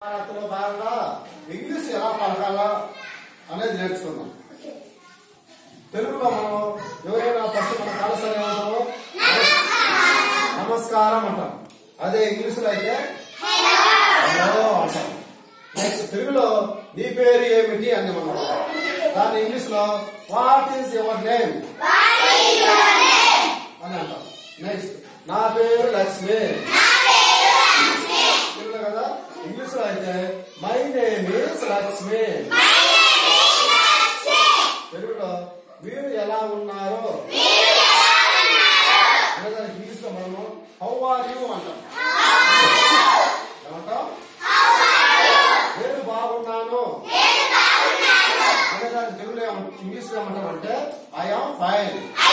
భాగంగా ఇంగ్లీష్ ఎలా పలకాలా అనేది నేర్చుకున్నాం. తెలుగులో మనం ఎవరైనా ఫస్ట్ మన కాలసారి ఏమంటాము నమస్కారం అంటాం. అదే ఇంగ్లీష్ లో అయితే హలో అంటాం. నెక్స్ట్ తెలుగులో నీ పేరు ఏమిటి అని మనం దాన్ని ఇంగ్లీష్ లో వాట్ ఈస్ యువర్ నేమ్ అని అంటాం. నెక్స్ట్ నా పేరు లక్ష్మి తెలుగు కదా. ఇంగ్లీష్ లో అయితే మై నేమ్ ఈస్ లక్ష్మి. తెలుగులో మీరు ఎలా ఉన్నారు అనేదానికి ఇంగ్లీష్ లో మనము హౌ ఆర్ యూ అంటాం. ఏమంటాం నేను బాగున్నాను అనేదానికి తెలుగులో ఇంగ్లీష్ లో ఏమంటాం అంటే ఐ ఆమ్ ఫైన్.